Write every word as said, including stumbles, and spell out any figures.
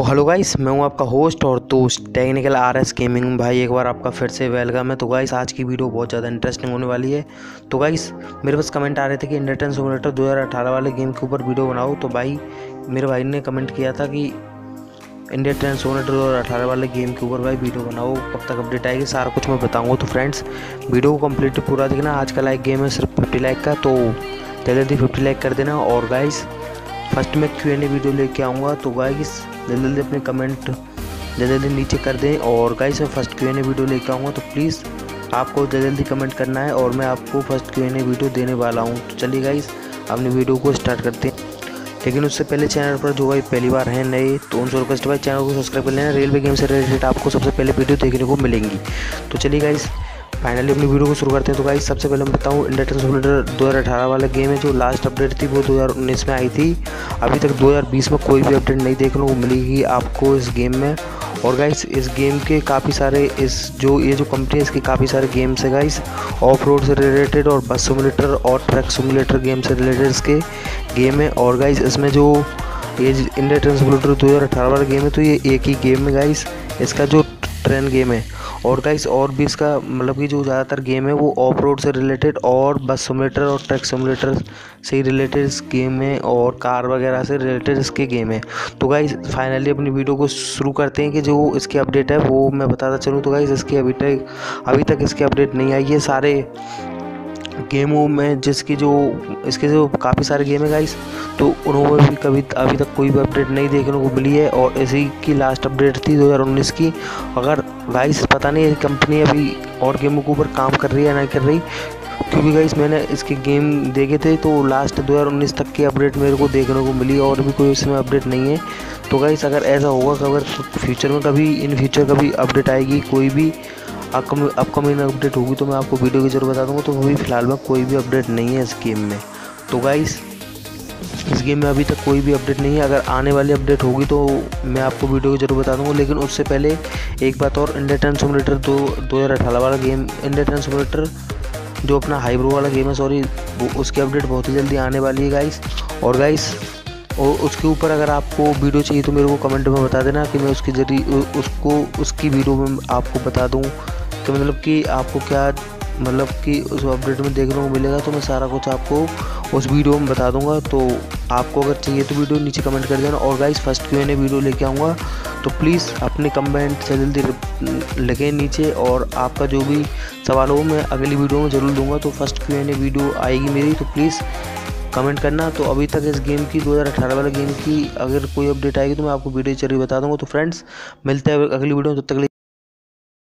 Hello guys, मैं हूं आपका होस्ट और दोस्त टेक्निकल आर एस गेमिंग। भाई एक बार आपका फिर से वेलकम है। तो गाइस आज की वीडियो बहुत ज़्यादा इंटरेस्टिंग होने वाली है। तो गाइस मेरे पास कमेंट आ रहे थे कि इंडिया ट्रेन सिमुलेटर दो हज़ार अठारह वाले गेम के ऊपर वीडियो बनाओ। तो भाई मेरे भाई ने कमेंट किया था कि इंडिया ट्रेन सिमुलेटर दो हज़ार अठारह वाले गेम के ऊपर भाई वीडियो बनाओ, कब तक अपडेट आएगी सारा कुछ मैं बताऊँगा। तो फ्रेंड्स वीडियो को कम्प्लीट पूरा देखना। आज का लाइक गेम है सिर्फ फिफ्टी लाइक का, तो जल्दी फिफ्टी लाइक कर देना। और गाइस फर्स्ट में क्यू एन ए वीडियो लेके आऊँगा, तो गाइस जल्दी जल्दी अपने कमेंट जल्दी जल्दी नीचे कर दें। और गाइस मैं first Q N A video लेके आऊँगा, तो प्लीज़ आपको जल्दी जल्दी कमेंट करना है और मैं आपको first Q N A video देने वाला हूँ। तो चलिए गाइस अपनी वीडियो को स्टार्ट करते हैं। लेकिन उससे पहले चैनल पर जो भाई पहली बार हैं नए, तो उनसे रिक्वेस्ट भाई चैनल को सब्सक्राइब कर लेना। रेलवे गेम से रिलेटेड आपको सबसे पहले वीडियो देखने को मिलेंगी। तो चलिए गाइस फाइनली अपनी वीडियो को शुरू करते हैं। तो गाइस सबसे पहले मैं बताऊँ, इंडिया ट्रेन सिमुलेटर दो हज़ार अठारह वाला गेम है जो लास्ट अपडेट थी वो दो हज़ार उन्नीस में आई थी। अभी तक दो हज़ार बीस में कोई भी अपडेट नहीं देखने को मिलेगी आपको इस गेम में। और गाइस इस गेम के काफ़ी सारे इस जो ये जो कंपनी है इसकी काफ़ी सारे गेम्स है गाइस, ऑफ रोड से रिलेटेड और बस सिमुलेटर और ट्रक सिमुलेटर गेम से रिलेटेड इसके गेम है। और गाइस इसमें जो ये इंडिया ट्रेन सिमुलेटर दो हज़ार अठारह वाला गेम है तो ये एक ही गेम है गाइस, इसका जो ट्रेन गेम है। और गाइस और भी इसका मतलब कि जो ज़्यादातर गेम है वो ऑफ रोड से रिलेटेड और बस सिमुलेटर और ट्रक सिमुलेटर से रिलेटेड इस गेम है और कार वगैरह से रिलेटेड इसके गेम है। तो गाइस फाइनली अपनी वीडियो को शुरू करते हैं कि जो इसकी अपडेट है वो मैं बताता चलूँ। तो गाइस इसकी अभी तक अभी तक इसकी अपडेट नहीं आई है सारे गेमों में, जिसकी जो इसके जो काफ़ी सारे गेम है गाइस, तो उन्होंने भी कभी अभी तक कोई भी अपडेट नहीं देखने को मिली है। और इसी की लास्ट अपडेट थी दो हज़ार उन्नीस की। अगर गाइस पता नहीं ये कंपनी अभी और गेमों के ऊपर काम कर रही है या नहीं कर रही, क्योंकि गाइस मैंने इसके गेम देखे थे तो लास्ट दो हज़ार उन्नीस तक की अपडेट मेरे को देखने को मिली और भी कोई इसमें अपडेट नहीं है। तो गाइस अगर ऐसा होगा कि अगर फ्यूचर में कभी इन फ्यूचर कभी अपडेट आएगी, कोई भी अपकमिंग अपडेट होगी, तो मैं आपको वीडियो की जरूर बता दूंगा। तो अभी फ़िलहाल में कोई भी अपडेट नहीं है इस गेम में। तो गाइस इस गेम में अभी तक कोई भी अपडेट नहीं है। अगर आने वाली अपडेट होगी तो मैं आपको वीडियो की जरूर बता दूंगा। लेकिन उससे पहले एक बात और, इंडिया ट्रेन सिमुलेटर दो दो हज़ार अठारह वाला गेम, इंडिया ट्रेन सिमुलेटर जो अपना हाइब्रो वाला गेम है सॉरी, वो उसकी अपडेट बहुत ही जल्दी आने वाली है गाइस। और गाइस और उसके ऊपर अगर आपको वीडियो चाहिए तो मेरे को कमेंट में बता देना कि मैं उसके जरिए उसको उसकी वीडियो में आपको बता दूँ कि मतलब कि आपको क्या मतलब कि उस अपडेट में देखने को मिलेगा। तो मैं सारा कुछ आपको उस वीडियो में बता दूंगा। तो आपको अगर चाहिए तो वीडियो नीचे कमेंट कर देना। और guys first Q N A video लेके आऊँगा, तो प्लीज़ अपने कमेंट से जल्दी लिखें नीचे और आपका जो भी सवाल हो मैं अगली वीडियो में ज़रूर दूंगा। तो first Q N A video आएगी मेरी, तो प्लीज़ कमेंट करना। तो अभी तक इस गेम की दो हज़ार अठारह वाले गेम की अगर कोई अपडेट आएगी तो मैं आपको वीडियो जरूर बता दूंगा। तो फ्रेंड्स मिलते हैं अगली वीडियो में, तब तक